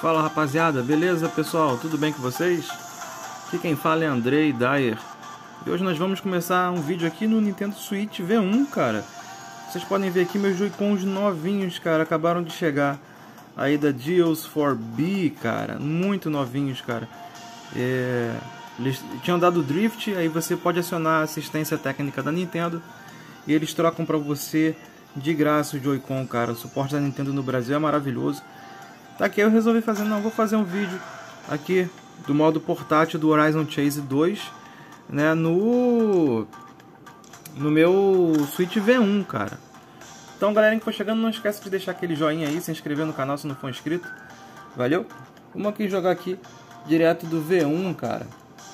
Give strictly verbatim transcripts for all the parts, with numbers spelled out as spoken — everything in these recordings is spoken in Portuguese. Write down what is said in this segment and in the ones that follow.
Fala rapaziada, beleza pessoal? Tudo bem com vocês? Aqui quem fala é Andrei Dyer. E hoje nós vamos começar um vídeo aqui no Nintendo Switch V um, cara. Vocês podem ver aqui meus Joy-Cons novinhos, cara, acabaram de chegar aí da Geos for B, cara, muito novinhos, cara. É... Eles tinham dado drift, aí você pode acionar a assistência técnica da Nintendo e eles trocam pra você de graça o Joy-Con, cara. O suporte da Nintendo no Brasil é maravilhoso. Tá aqui, eu resolvi fazer, não, vou fazer um vídeo aqui do modo portátil do Horizon Chase dois, né, no no meu Switch V um, cara. Então, galera que for chegando, não esquece de deixar aquele joinha aí, se inscrever no canal se não for inscrito. Valeu? Vamos aqui jogar aqui direto do V um, cara.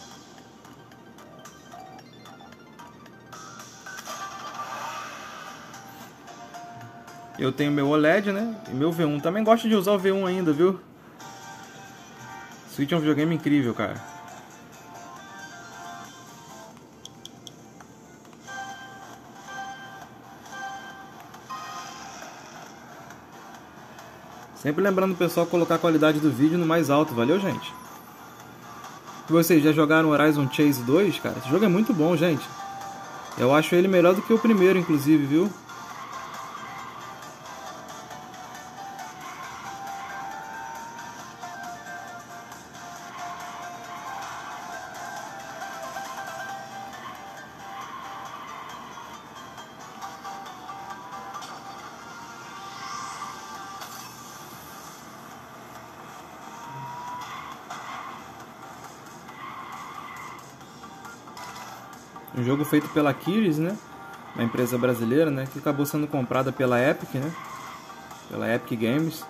Eu tenho meu O L E D, né? E meu V um. Também gosto de usar o V um ainda, viu? Switch é um videogame incrível, cara. Sempre lembrando o pessoal colocar a qualidade do vídeo no mais alto, valeu, gente? E vocês já jogaram Horizon Chase dois, cara? Esse jogo é muito bom, gente. Eu acho ele melhor do que o primeiro, inclusive, viu? Um jogo feito pela Keys, né? Uma empresa brasileira, né? Que acabou sendo comprada pela Epic, né? Pela Epic Games.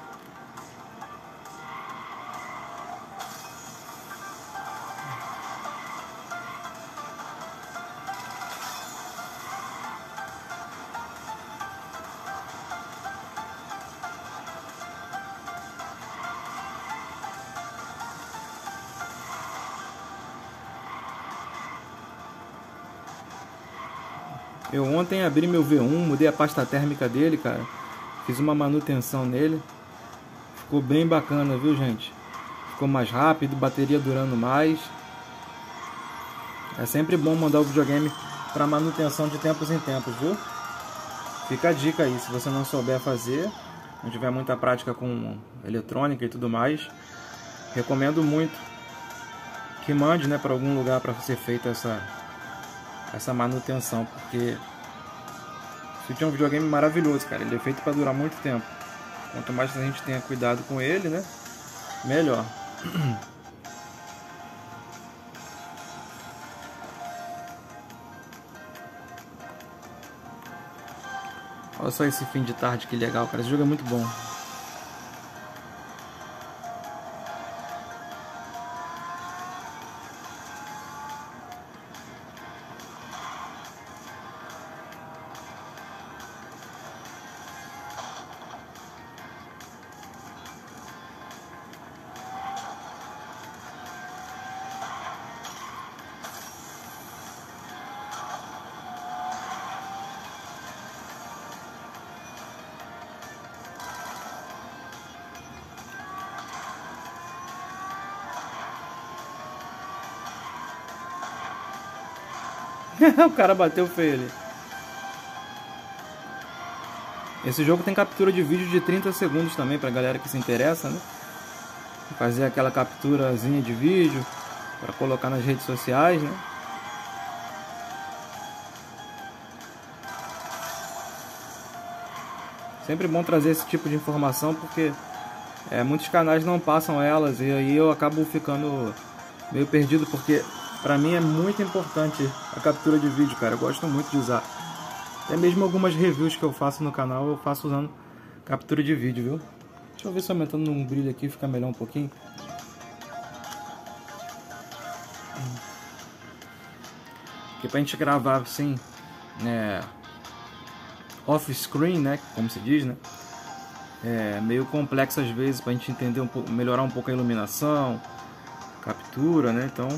Eu ontem abri meu V um, mudei a pasta térmica dele, cara. Fiz uma manutenção nele. Ficou bem bacana, viu, gente? Ficou mais rápido, bateria durando mais. É sempre bom mandar o videogame para manutenção de tempos em tempos, viu? Fica a dica aí, se você não souber fazer, não tiver muita prática com eletrônica e tudo mais, recomendo muito que mande, né, para algum lugar para ser feita essa essa manutenção, porque o Switch é um videogame maravilhoso, cara. Ele é feito para durar muito tempo. Quanto mais a gente tenha cuidado com ele, né, melhor. Olha só esse fim de tarde, que legal, cara. Esse jogo é muito bom. O cara bateu feio ali. Esse jogo tem captura de vídeo de trinta segundos também, pra galera que se interessa, né? Fazer aquela capturazinha de vídeo pra colocar nas redes sociais, né? Sempre bom trazer esse tipo de informação, porque é, muitos canais não passam elas, e aí eu acabo ficando meio perdido, porque pra mim é muito importante a captura de vídeo, cara. Eu gosto muito de usar. Até mesmo algumas reviews que eu faço no canal, eu faço usando captura de vídeo, viu? Deixa eu ver se aumentando um brilho aqui fica melhor um pouquinho. Porque pra gente gravar assim, é, off-screen, né? Como se diz, né? É meio complexo às vezes pra gente entender um pouco, melhorar um pouco a iluminação, captura, né? Então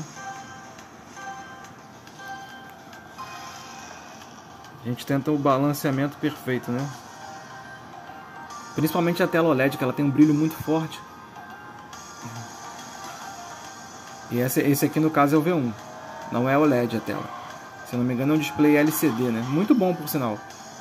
a gente tenta o balanceamento perfeito, né? Principalmente a tela O L E D, que ela tem um brilho muito forte. E esse, esse aqui no caso é o V um, não é o L E D a tela. Se não me engano é um display L C D, né? Muito bom por sinal.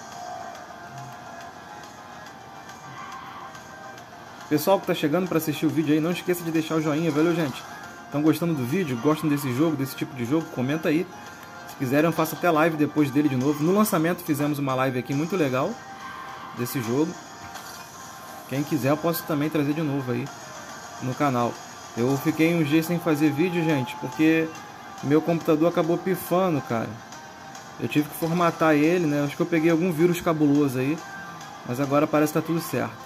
Pessoal que está chegando para assistir o vídeo aí, não esqueça de deixar o joinha, valeu gente? Estão gostando do vídeo? Gostam desse jogo, desse tipo de jogo? Comenta aí. Se quiserem eu faço até live depois dele de novo. No lançamento fizemos uma live aqui muito legal desse jogo. Quem quiser eu posso também trazer de novo aí no canal. Eu fiquei uns dias sem fazer vídeo, gente, porque meu computador acabou pifando, cara. Eu tive que formatar ele, né? Acho que eu peguei algum vírus cabuloso aí, mas agora parece que tá tudo certo.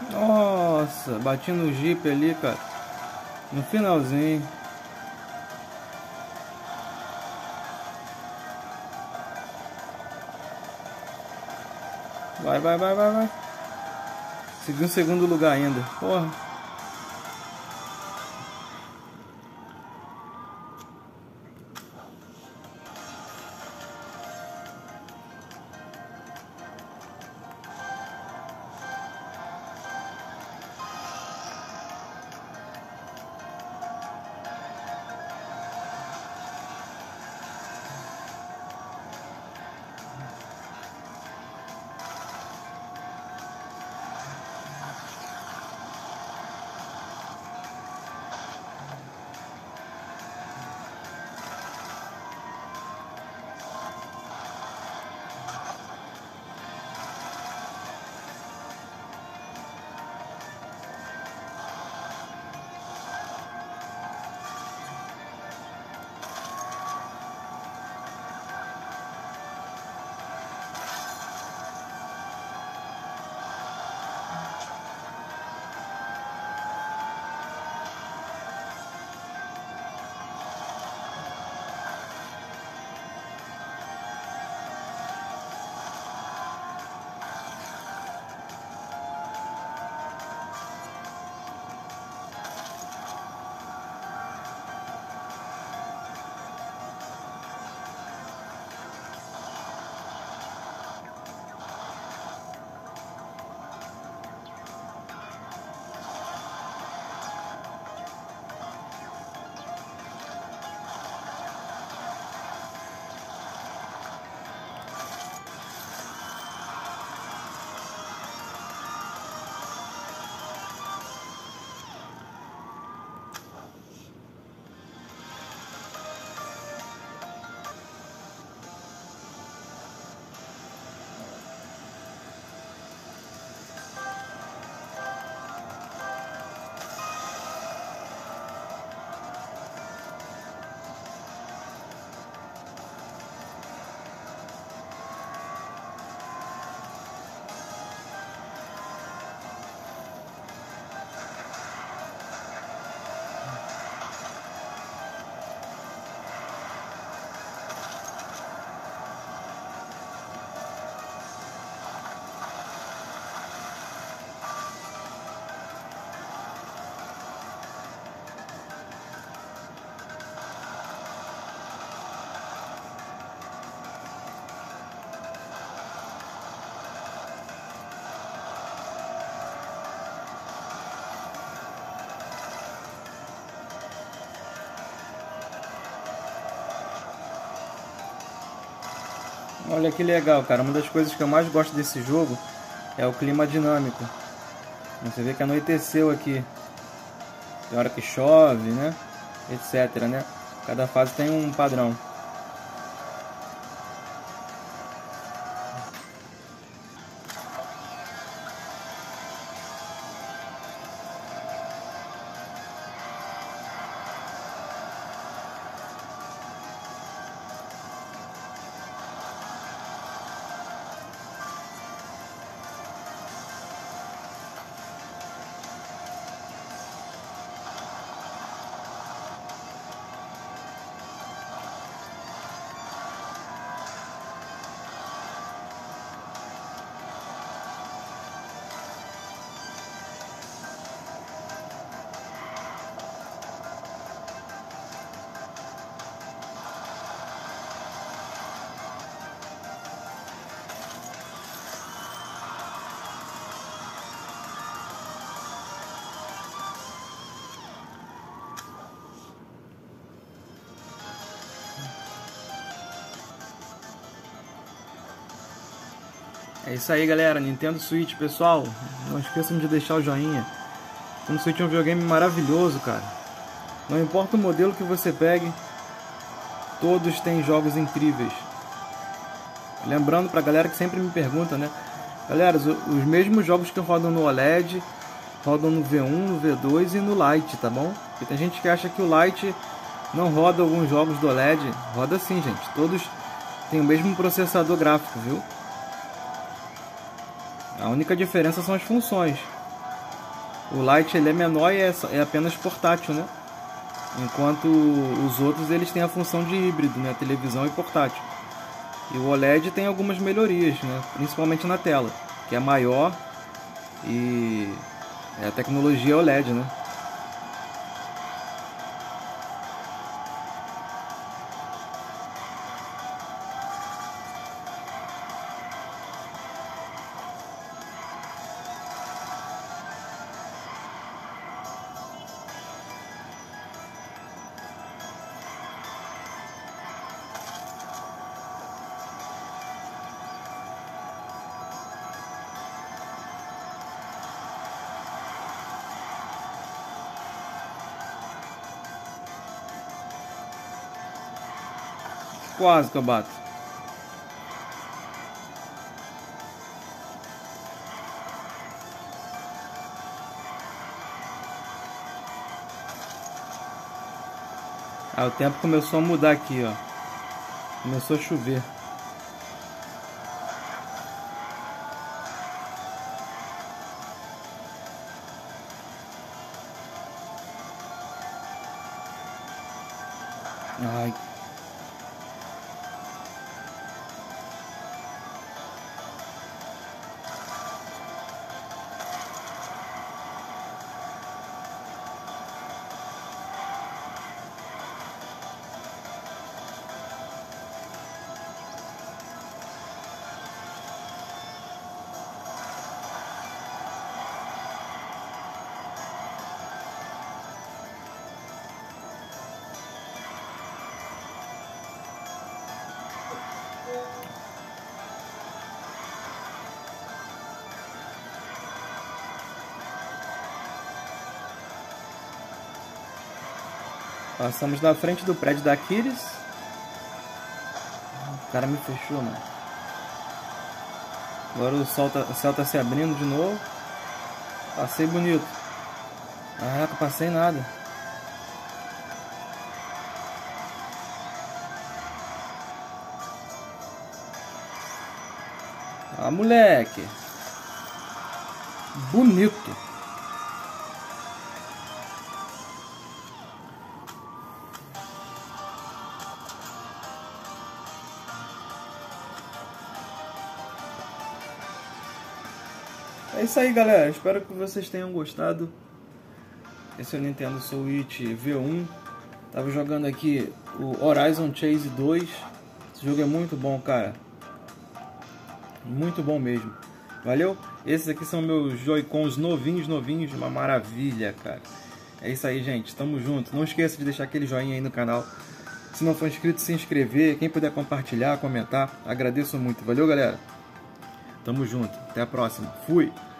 Nossa, bati no Jeep ali, cara. No finalzinho. Vai, vai, vai, vai, vai. Segui em segundo lugar ainda. Porra. Olha que legal, cara. Uma das coisas que eu mais gosto desse jogo é o clima dinâmico. Você vê que anoiteceu aqui. Tem hora que chove, né? Etc, né? Cada fase tem um padrão. É isso aí, galera. Nintendo Switch, pessoal. Não esqueçam de deixar o joinha. Nintendo Switch é um videogame maravilhoso, cara. Não importa o modelo que você pegue, todos têm jogos incríveis. Lembrando pra galera que sempre me pergunta, né? Galera, os, os mesmos jogos que rodam no OLED rodam no V um, no V dois e no Lite, tá bom? Porque tem gente que acha que o Lite não roda alguns jogos do OLED. Roda sim, gente. Todos têm o mesmo processador gráfico, viu? A única diferença são as funções. O Lite ele é menor e é, é apenas portátil, né? Enquanto os outros eles têm a função de híbrido, né? Televisão e portátil. E o OLED tem algumas melhorias, né? Principalmente na tela, que é maior e é a tecnologia OLED, né? Quase que eu bato. Ah, o tempo começou a mudar aqui, ó. Começou a chover. Ai. Passamos na frente do prédio da Aquiles. O cara me fechou, mano. Agora o sol tá, o céu tá se abrindo de novo. Passei bonito. Caraca, passei nada. Ah, moleque. Bonito. É isso aí, galera. Espero que vocês tenham gostado. Esse é o Nintendo Switch V um. Tava jogando aqui o Horizon Chase dois. Esse jogo é muito bom, cara. Muito bom mesmo. Valeu? Esses aqui são meus Joy-Cons novinhos, novinhos. Uma maravilha, cara. É isso aí, gente. Tamo junto. Não esqueça de deixar aquele joinha aí no canal. Se não for inscrito, se inscrever. Quem puder compartilhar, comentar. Agradeço muito. Valeu, galera. Tamo junto. Até a próxima. Fui!